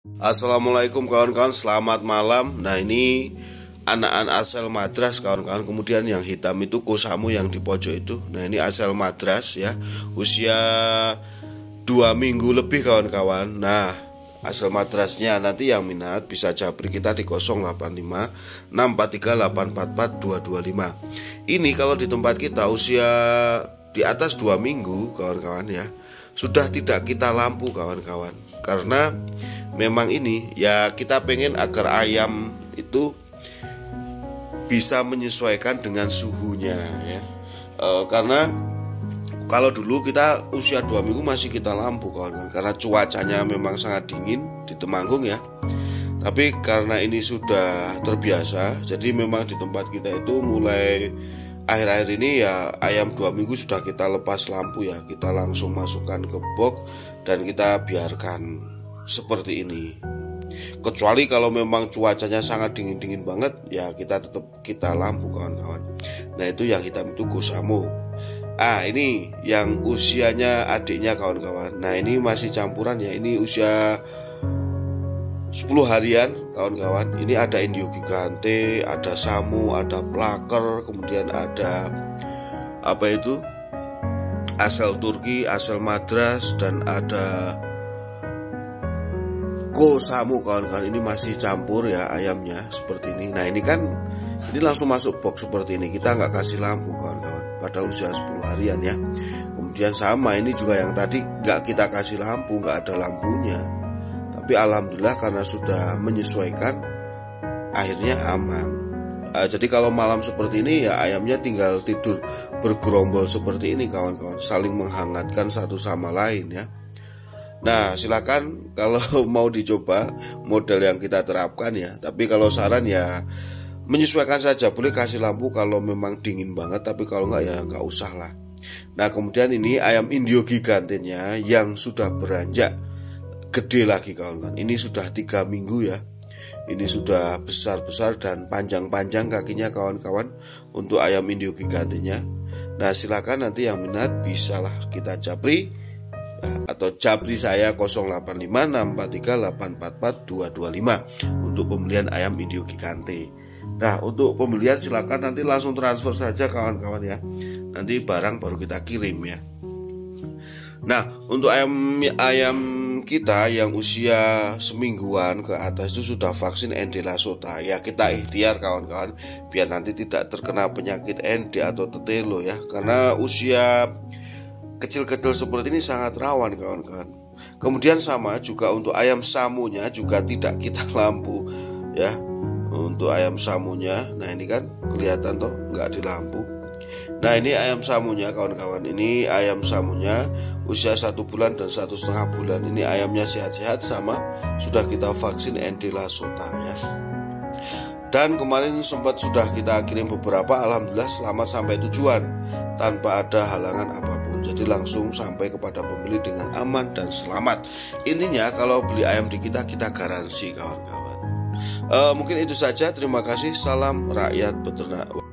Assalamualaikum kawan-kawan, selamat malam. Nah, ini anakan asal madras kawan-kawan. Kemudian yang hitam itu kosamu yang di pojok itu. Nah, ini asal madras ya, usia 2 minggu lebih kawan-kawan. Nah, asal madrasnya nanti yang minat bisa japri kita di 085 643 844 225. Ini kalau di tempat kita usia di atas 2 minggu kawan-kawan ya, sudah tidak kita lampu kawan-kawan. Karena memang ini ya, kita pengen agar ayam itu bisa menyesuaikan dengan suhunya ya. Karena kalau dulu kita usia 2 minggu masih kita lampu kawan-kawan, karena cuacanya memang sangat dingin di Temanggung ya. Tapi karena ini sudah terbiasa, jadi memang di tempat kita itu mulai akhir-akhir ini ya, ayam 2 minggu sudah kita lepas lampu ya. Kita langsung masukkan ke box dan kita biarkan seperti ini. Kecuali kalau memang cuacanya sangat dingin-dingin banget ya, kita tetap kita lampu kawan-kawan. Nah, itu yang hitam itu Gosamo. Ini yang usianya adiknya kawan-kawan. Nah, ini masih campuran ya. Ini usia 10 harian kawan-kawan. Ini ada Indio Gigante, ada Samu, ada Plaker, kemudian ada apa itu, asal Turki, asal madras, dan ada Gosamo kawan-kawan. Ini masih campur ya ayamnya seperti ini. Nah, ini kan ini langsung masuk box seperti ini. Kita nggak kasih lampu kawan-kawan, padahal usia 10 harian ya. Kemudian sama ini juga yang tadi nggak kita kasih lampu, nggak ada lampunya. Tapi alhamdulillah karena sudah menyesuaikan, akhirnya aman. Jadi kalau malam seperti ini ya, ayamnya tinggal tidur bergerombol seperti ini kawan-kawan, saling menghangatkan satu sama lain ya. Nah, silakan kalau mau dicoba model yang kita terapkan ya. Tapi kalau saran ya, menyesuaikan saja, boleh kasih lampu kalau memang dingin banget, tapi kalau enggak ya enggak usah lah. Nah, kemudian ini ayam Indio Gigantenya yang sudah beranjak gede lagi kawan-kawan. Ini sudah 3 minggu ya. Ini sudah besar-besar dan panjang-panjang kakinya kawan-kawan untuk ayam Indio Gigantenya. Nah, silakan nanti yang minat bisalah kita japri atau japri saya 085 643 844 225 untuk pembelian ayam Indio Gigante. Nah, untuk pembelian silakan nanti langsung transfer saja kawan-kawan ya. Nanti barang baru kita kirim ya. Nah, untuk ayam kita yang usia semingguan ke atas itu sudah vaksin Endela Sota ya. Kita ikhtiar kawan-kawan biar nanti tidak terkena penyakit ND atau tetelo ya. Karena usia kecil-kecil seperti ini sangat rawan kawan-kawan. Kemudian sama juga untuk ayam samunya juga tidak kita lampu ya. Untuk ayam samunya, nah ini kan kelihatan toh nggak di lampu. Nah, ini ayam samunya kawan-kawan. Ini ayam samunya usia 1 bulan dan 1,5 bulan. Ini ayamnya sehat-sehat, sama sudah kita vaksin Endela Sota ya. Dan kemarin sempat sudah kita kirim beberapa, alhamdulillah selamat sampai tujuan tanpa ada halangan apapun. Jadi langsung sampai kepada pembeli dengan aman dan selamat. Intinya kalau beli ayam di kita garansi kawan-kawan. Mungkin itu saja. Terima kasih. Salam rakyat peternak.